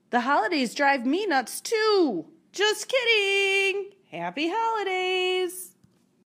The holidays drive me nuts too. Just kidding. Happy holidays.